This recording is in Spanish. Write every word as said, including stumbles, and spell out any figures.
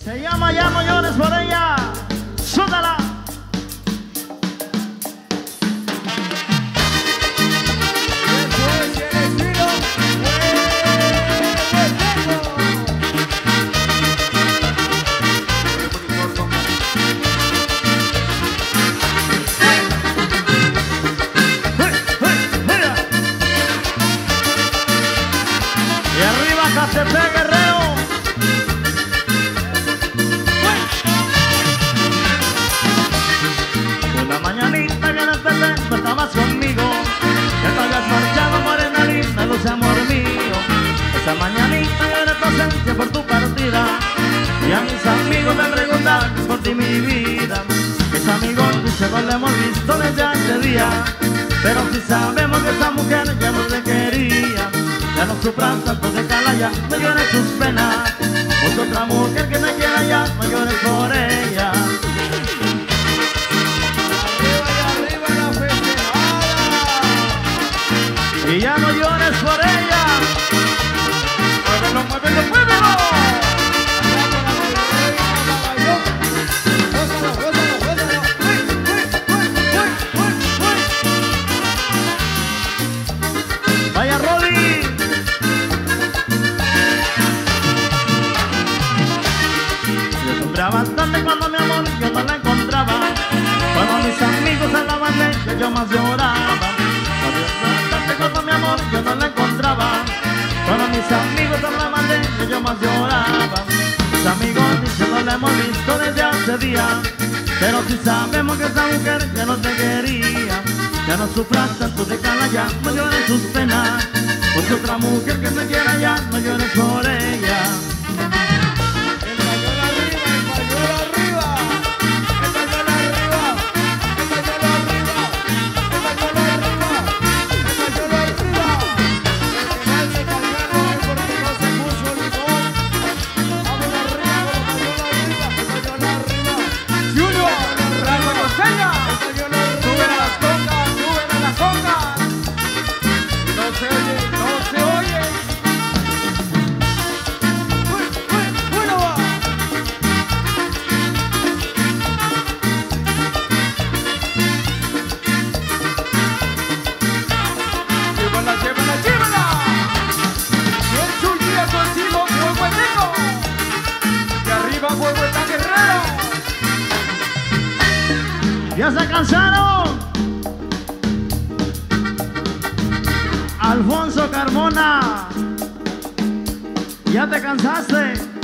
Se llama Ya no llores por ella. Súdala. Y arriba Catepec, Guerrero. Por la mañanita que en el tele no estabas conmigo, que te habías marchado, morena linda, dulce amor mío. Esa mañanita yo era tu ausencia por tu partida, y a mis amigos me preguntan por ti mi vida. Mis amigos dicen no la hemos visto desde ese día, pero si sabemos que esa mujer ya no te quería. Ya no sufras tanto, déjala ya, no llores tus penas. Busca otra mujer que me quiera ya, no llores por ella. Arriba y arriba la festejada. Y ya no llores por ella. Muévelo, muévelo, muévelo. Allá por la reina Magallón. Gózalo, gózalo, gózalo. Uy, uy, uy, uy, uy, uy. Vaya Rolly. Bastante cuando mi amor yo no la encontraba, cuando mis amigos hablaban de ella yo más lloraba. Bastante cuando mi amor yo no la encontraba, cuando mis amigos hablaban de ella yo más lloraba. Mis amigos dicen no la hemos visto desde hace días, pero si sabemos que esa mujer ya no te quería. Ya no sufras tanto, déjala ya, no llores tus penas. Porque otra mujer que me quiera ya, no llores por ella. ¿Ya se cansaron? Alfonso Carmona, ¿ya te cansaste?